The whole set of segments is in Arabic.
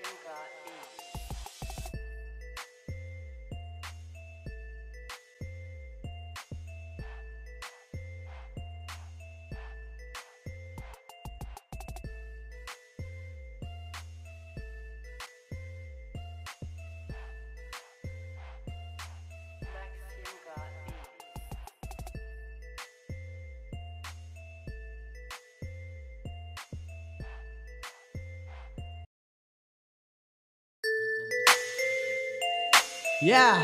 Yeah,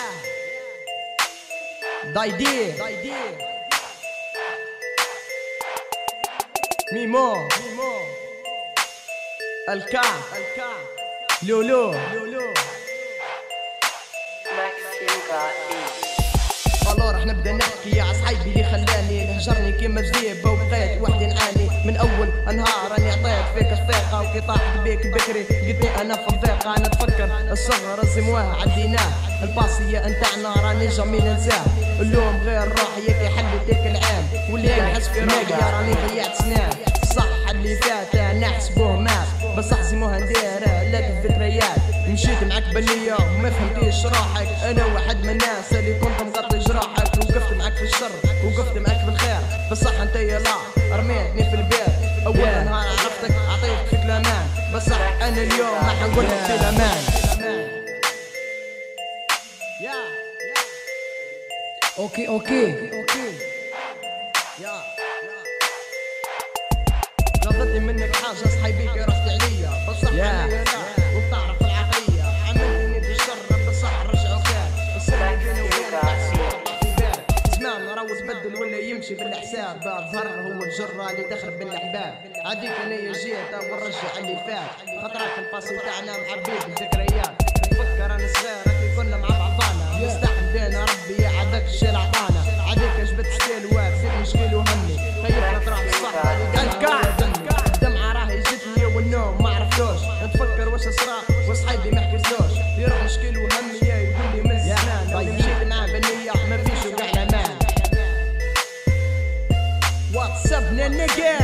Daydi, Mimo, Alka, Lolo. والله راح نبدا نحكي يا عصحيبي اللي خلاني نهجرني كيما جذيبه وبقيت وحدي نعاني من اول نهار راني عطيت فيك الثقه وكي طاحت بيك بكري لقيتني انا في الضيقه. انا نتفكر الصغر الزمواه عديناه الباصيه نتاعنا راني جميل ننساه. اللوم غير روحي كي حلتك العام واللي نحس في روحي راني ضيعت سنين. الصح اللي فات نحسبوه مات بس احزموها نديره لك الذكريات. مشيت معك بنية وما فهمتيش روحك. انا واحد من الناس اللي كنت مغطي جراحك وقفت معك في الشر وقفت معك في الخير. بصح انت يا لا رميتني في البيت. اول نهار عرفتك عطيتك فيك الامان بصح انا اليوم ما حنقولك في الامان. اوكي غضتني منك حاجة صحيبيك رحت عليا بصح انا يا لا وبتعرف العقلية عملتني بالشر بصح رجعوا خير. السر بيني وبينك في بالك اسمعنا راهو تبدل ولا يمشي بالحساب. الظهر هو الجرة اللي تخرب بالاحباب. عاديك انا جيت ونرجع اللي فات خطرات الباسي تاعنا معبيد بالذكريات. نفكر انا صغير كي كنا مع بعضانا مستحمل دينا ربي عادك الشي عطانا. عاديك جبت ستيل واك زيد مشكل وهمي خيبنا تروح الصحراء الدمعة راهي جتني والنوم ما عرفتوش. نتفكر واش صرا وصحيبي ما حكيتلوش يروح مشكل وهمي يقول لي من زمان اللي مشيت معاه بنية ما فيش وقع الامان. واتسابنا نيجا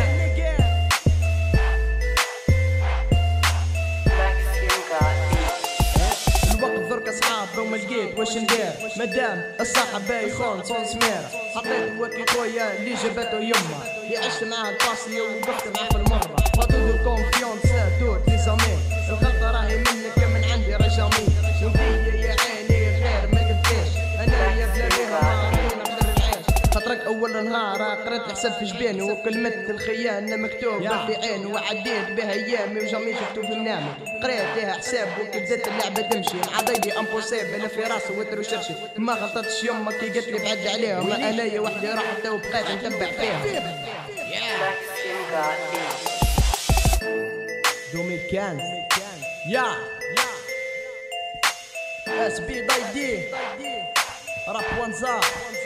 درك اصحاب وما لقيت واش ندير مادام الصاحب يخون صون سمير. حطيت وكي خويا اللي جابته يما اللي عشت معاه الباسي ووقفت معاه في المره. فاتو الكونفيونس توت لي زامي الغلطه راهي منك من عندي رجامي. وانتي يا عيني غير ما قلتيش انا يا بلا بيها ما نقدر نعيش. خاطرك اول نهار قريت الحساب في جبيني وكلمة الخيانة مكتوبة في عيني وعديت بها ايامي وجامي شفتو في منامي. قريت ليها حساب وكي بدات اللعبة تمشي مع ضيدي امبوسيب انا في راسي وتر وشرشي. ما غلطتش يما كي قالت لي بعد عليهم انايا وحدي رحت وبقيت نتبع فيهم. 2015 يا اس بي ضيدي راب وانزار